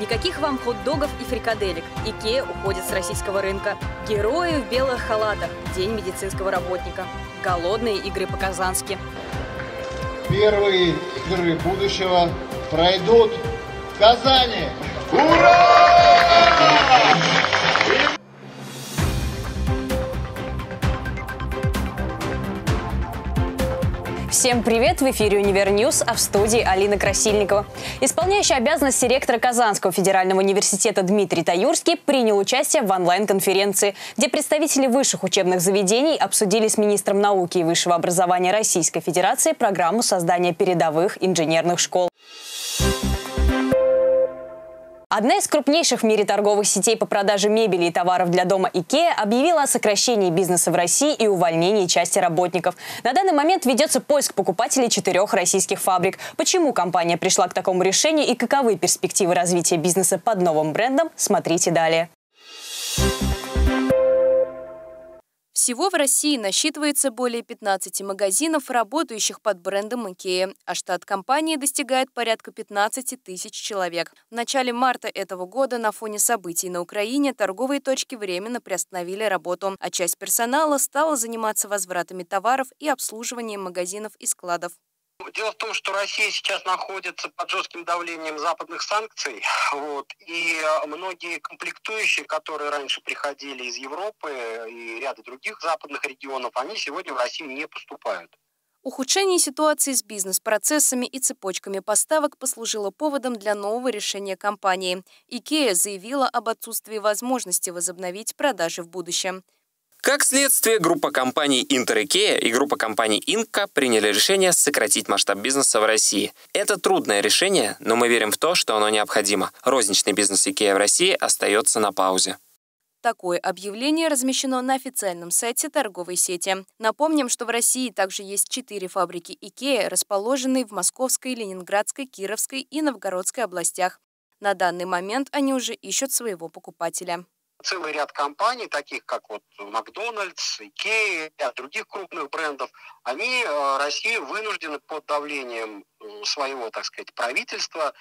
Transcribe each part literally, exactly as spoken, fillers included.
Никаких вам хот-догов и фрикаделек. Икеа уходит с российского рынка. Герои в белых халатах. День медицинского работника. Голодные игры по-казански. Первые игры будущего пройдут в Казани. Ура! Всем привет! В эфире «Универньюз», а в студии Алина Красильникова. Исполняющий обязанности ректора Казанского федерального университета Дмитрий Таюрский принял участие в онлайн-конференции, где представители высших учебных заведений обсудили с министром науки и высшего образования Российской Федерации программу создания передовых инженерных школ. Одна из крупнейших в мире торговых сетей по продаже мебели и товаров для дома Икеа объявила о сокращении бизнеса в России и увольнении части работников. На данный момент ведется поиск покупателей четырех российских фабрик. Почему компания пришла к такому решению и каковы перспективы развития бизнеса под новым брендом, смотрите далее. Всего в России насчитывается более пятнадцати магазинов, работающих под брендом Икеа, а штат компании достигает порядка пятнадцати тысяч человек. В начале марта этого года на фоне событий на Украине торговые точки временно приостановили работу, а часть персонала стала заниматься возвратами товаров и обслуживанием магазинов и складов. Дело в том, что Россия сейчас находится под жестким давлением западных санкций, вот, и многие комплектующие, которые раньше приходили из Европы и ряда других западных регионов, они сегодня в Россию не поступают. Ухудшение ситуации с бизнес-процессами и цепочками поставок послужило поводом для нового решения компании. Икеа заявила об отсутствии возможности возобновить продажи в будущем. Как следствие, группа компаний Интер-Икеа и группа компаний Инка приняли решение сократить масштаб бизнеса в России. Это трудное решение, но мы верим в то, что оно необходимо. Розничный бизнес Икеа в России остается на паузе. Такое объявление размещено на официальном сайте торговой сети. Напомним, что в России также есть четыре фабрики Икеа, расположенные в Московской, Ленинградской, Кировской и Новгородской областях. На данный момент они уже ищут своего покупателя. Целый ряд компаний, таких как вот Макдональдс, Икеа и других крупных брендов, они э, Россию вынуждены под давлением своего, так сказать, правительства,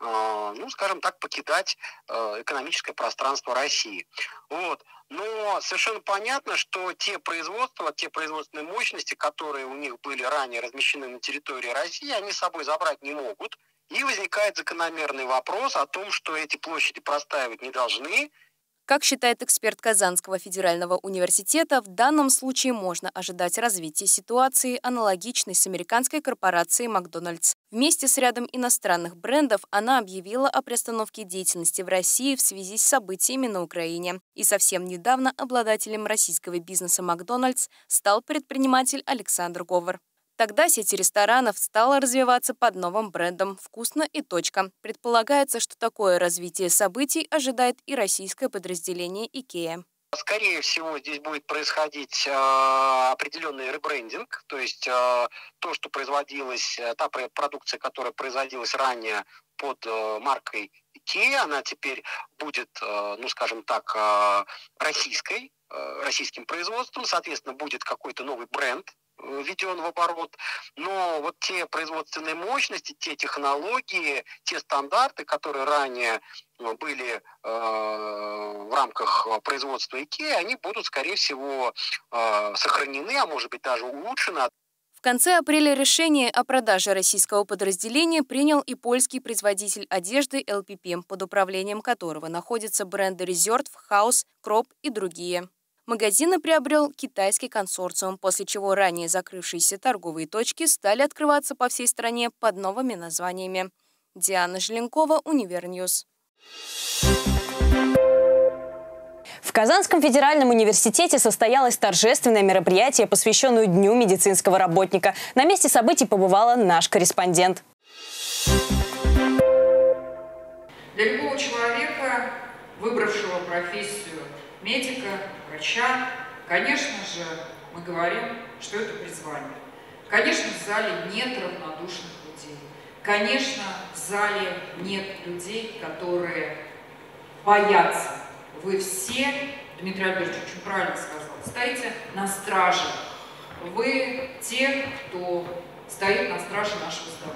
э, ну, скажем так, покидать э, экономическое пространство России. Вот. Но совершенно понятно, что те производства, те производственные мощности, которые у них были ранее размещены на территории России, они с собой забрать не могут. И возникает закономерный вопрос о том, что эти площади простаивать не должны. Как считает эксперт Казанского федерального университета, в данном случае можно ожидать развития ситуации, аналогичной с американской корпорацией Макдональдс. Вместе с рядом иностранных брендов она объявила о приостановке деятельности в России в связи с событиями на Украине. И совсем недавно обладателем российского бизнеса Макдональдс стал предприниматель Александр Говор. Тогда сеть ресторанов стала развиваться под новым брендом «Вкусно и точка». Предполагается, что такое развитие событий ожидает и российское подразделение Икеа. Скорее всего, здесь будет происходить э, определенный ребрендинг, то есть э, то, что производилось, та продукция, которая производилась ранее под э, маркой Икеа, она теперь будет, э, ну скажем так, э, российской, э, российским производством, соответственно, будет какой-то новый бренд введен в оборот, но вот те производственные мощности, те технологии, те стандарты, которые ранее были э, в рамках производства Икеа, они будут, скорее всего, э, сохранены, а может быть даже улучшены. В конце апреля решение о продаже российского подразделения принял и польский производитель одежды эл пи пи, под управлением которого находятся бренды Reserve, House, Crop и другие. Магазины приобрел китайский консорциум, после чего ранее закрывшиеся торговые точки стали открываться по всей стране под новыми названиями. Диана Желенкова, Универньюз. В Казанском федеральном университете состоялось торжественное мероприятие, посвященное Дню медицинского работника. На месте событий побывала наш корреспондент. Для любого человека, выбравшего профессию медика, врача, конечно же, мы говорим, что это призвание. Конечно, в зале нет равнодушных людей. Конечно, в зале нет людей, которые боятся. Вы все, Дмитрий Альбертович очень правильно сказал, стоите на страже. Вы те, кто стоит на страже нашего здоровья.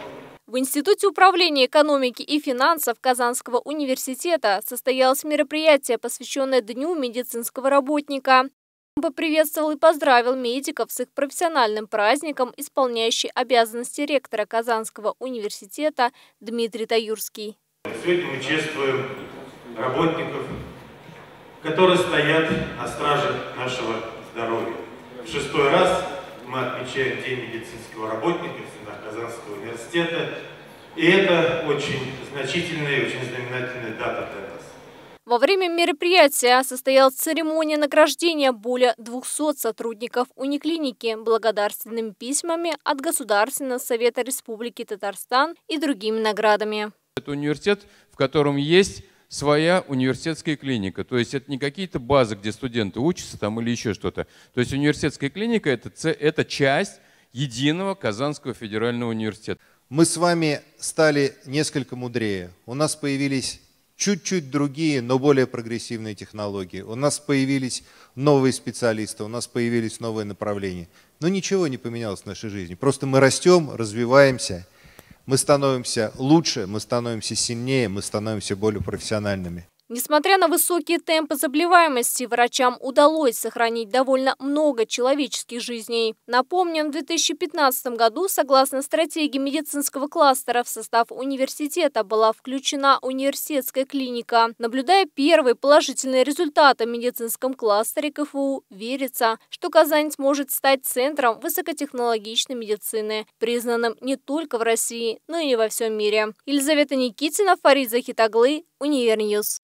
В Институте управления экономики и финансов Казанского университета состоялось мероприятие, посвященное Дню медицинского работника. Поприветствовал и поздравил медиков с их профессиональным праздником исполняющий обязанности ректора Казанского университета Дмитрий Таюрский. Сегодня мы чествуем работников, которые стоят на страже нашего здоровья. В шестой раз мы отмечаем День медицинского работника в стенах Казанского университета. И это очень значительная и очень знаменательная дата для нас. Во время мероприятия состоялась церемония награждения более двухсот сотрудников униклиники благодарственными письмами от Государственного совета Республики Татарстан и другими наградами. Это университет, в котором есть своя университетская клиника. То есть это не какие-то базы, где студенты учатся там или еще что-то. То есть университетская клиника это, – это часть единого Казанского федерального университета. Мы с вами стали несколько мудрее. У нас появились чуть-чуть другие, но более прогрессивные технологии. У нас появились новые специалисты, у нас появились новые направления. Но ничего не поменялось в нашей жизни. Просто мы растем, развиваемся. Мы становимся лучше, мы становимся сильнее, мы становимся более профессиональными. Несмотря на высокие темпы заболеваемости, врачам удалось сохранить довольно много человеческих жизней. Напомним, в две тысячи пятнадцатом году, согласно стратегии медицинского кластера, в состав университета была включена университетская клиника. Наблюдая первые положительные результаты в медицинском кластере КФУ, верится, что Казань сможет стать центром высокотехнологичной медицины, признанным не только в России, но и во всем мире. Елизавета Никитина, Фарид Захитаглы, Универньюз.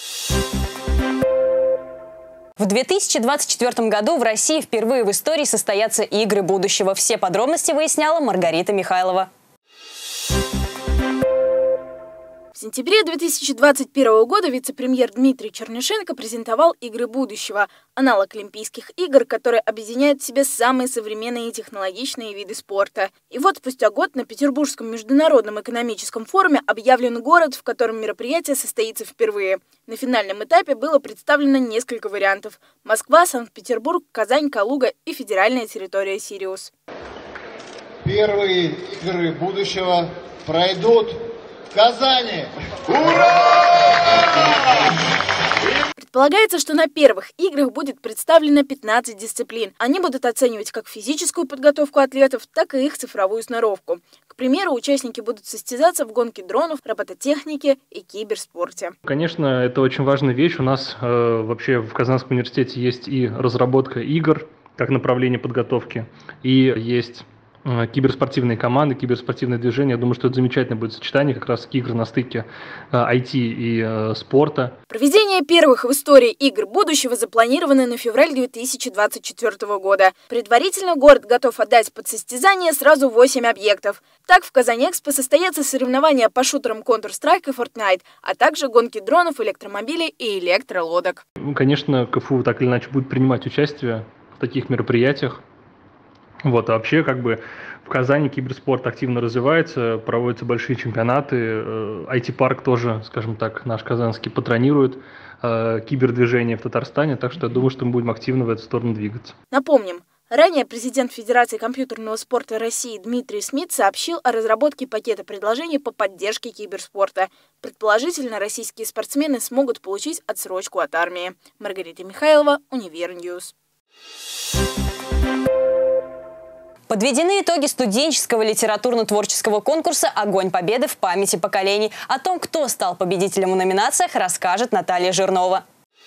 В две тысячи двадцать четвёртом году в России впервые в истории состоятся игры будущего. Все подробности выясняла Маргарита Михайлова. В сентябре две тысячи двадцать первого года вице-премьер Дмитрий Чернышенко презентовал «Игры будущего» – аналог Олимпийских игр, который объединяет в себе самые современные и технологичные виды спорта. И вот спустя год на Петербургском международном экономическом форуме объявлен город, в котором мероприятие состоится впервые. На финальном этапе было представлено несколько вариантов – Москва, Санкт-Петербург, Казань, Калуга и федеральная территория Сириус. Первые игры будущего пройдут в Казани. Ура! Предполагается, что на первых играх будет представлено пятнадцать дисциплин. Они будут оценивать как физическую подготовку атлетов, так и их цифровую сноровку. К примеру, участники будут состязаться в гонке дронов, робототехнике и киберспорте. Конечно, это очень важная вещь. У нас э, вообще в Казанском университете есть и разработка игр как направление подготовки, и есть киберспортивные команды, киберспортивные движения. Я думаю, что это замечательное будет сочетание как раз игр на стыке ай ти и э, спорта. Проведение первых в истории игр будущего запланировано на февраль две тысячи двадцать четвёртого года. Предварительно город готов отдать под состязание сразу восемь объектов. Так, в Казань-Экспо состоятся соревнования по шутерам Counter-Strike и Fortnite, а также гонки дронов, электромобилей и электролодок. Ну, конечно, КФУ так или иначе будет принимать участие в таких мероприятиях. Вот, а вообще, как бы, в Казани киберспорт активно развивается, проводятся большие чемпионаты, ай ти-парк тоже, скажем так, наш казанский патронирует кибердвижение в Татарстане, так что я думаю, что мы будем активно в эту сторону двигаться. Напомним, ранее президент Федерации компьютерного спорта России Дмитрий Смит сообщил о разработке пакета предложений по поддержке киберспорта. Предположительно, российские спортсмены смогут получить отсрочку от армии. Маргарита Михайлова, Универньюз. Подведены итоги студенческого литературно-творческого конкурса «Огонь победы в памяти поколений». О том, кто стал победителем в номинациях, расскажет Наталья Жирнова.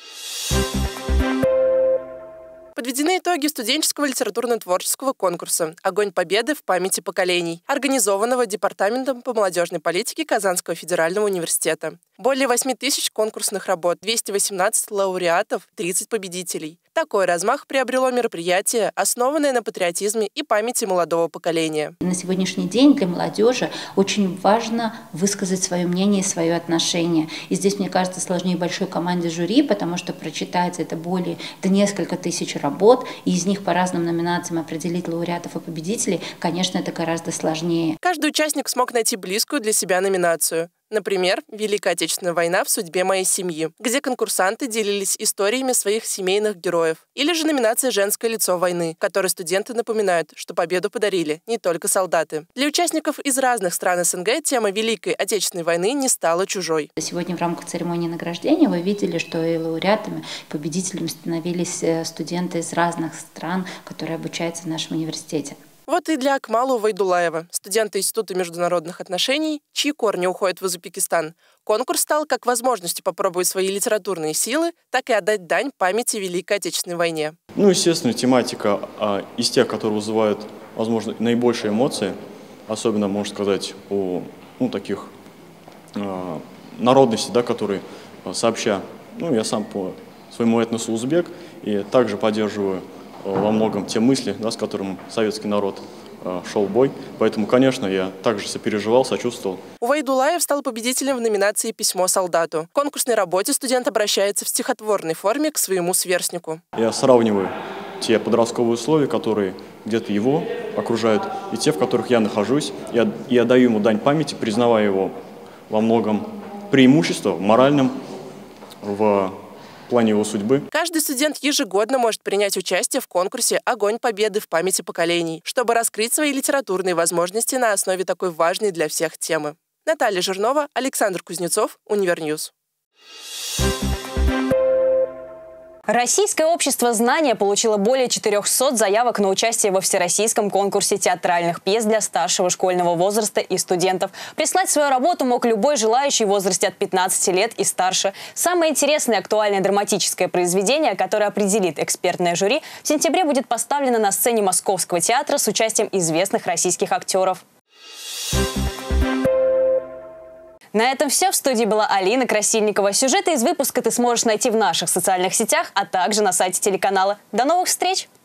Подведены итоги студенческого литературно-творческого конкурса «Огонь победы в памяти поколений», организованного Департаментом по молодежной политике Казанского федерального университета. Более восьми тысяч конкурсных работ, двести восемнадцать лауреатов, тридцать победителей. Такой размах приобрело мероприятие, основанное на патриотизме и памяти молодого поколения. На сегодняшний день для молодежи очень важно высказать свое мнение и свое отношение. И здесь, мне кажется, сложнее большой команде жюри, потому что прочитать это более, это несколько тысяч работ, и из них по разным номинациям определить лауреатов и победителей, конечно, это гораздо сложнее. Каждый участник смог найти близкую для себя номинацию. Например, «Великая Отечественная война в судьбе моей семьи», где конкурсанты делились историями своих семейных героев. Или же номинация «Женское лицо войны», в которой студенты напоминают, что победу подарили не только солдаты. Для участников из разных стран СНГ тема Великой Отечественной войны не стала чужой. Сегодня в рамках церемонии награждения вы видели, что и лауреатами, и победителями становились студенты из разных стран, которые обучаются в нашем университете. Вот и для Акмала Увайдулаева, студента Института международных отношений, чьи корни уходят в Узбекистан, конкурс стал как возможностью попробовать свои литературные силы, так и отдать дань памяти Великой Отечественной войне. Ну, естественно, тематика а, из тех, которые вызывают, возможно, наибольшие эмоции, особенно, можно сказать, о ну, таких а, народностей, да, которые сообща, ну, я сам по своему этносу узбек, и также поддерживаю во многом те мысли, да, с которыми советский народ э, шел в бой. Поэтому, конечно, я также сопереживал, сочувствовал. Увайдулаев стал победителем в номинации «Письмо солдату». В конкурсной работе студент обращается в стихотворной форме к своему сверстнику. Я сравниваю те подростковые условия, которые где-то его окружают, и те, в которых я нахожусь. Я, я даю ему дань памяти, признавая его во многом преимущество моральным, в в плане его судьбы. Каждый студент ежегодно может принять участие в конкурсе «Огонь победы в памяти поколений», чтобы раскрыть свои литературные возможности на основе такой важной для всех темы. Наталья Жирнова, Александр Кузнецов, Универньюз. Российское общество знания получило более четырёхсот заявок на участие во всероссийском конкурсе театральных пьес для старшего школьного возраста и студентов. Прислать свою работу мог любой желающий в возрасте от пятнадцати лет и старше. Самое интересное и актуальное драматическое произведение, которое определит экспертное жюри, в сентябре будет поставлено на сцене Московского театра с участием известных российских актеров. На этом все. В студии была Алина Красильникова. Сюжеты из выпуска ты сможешь найти в наших социальных сетях, а также на сайте телеканала. До новых встреч!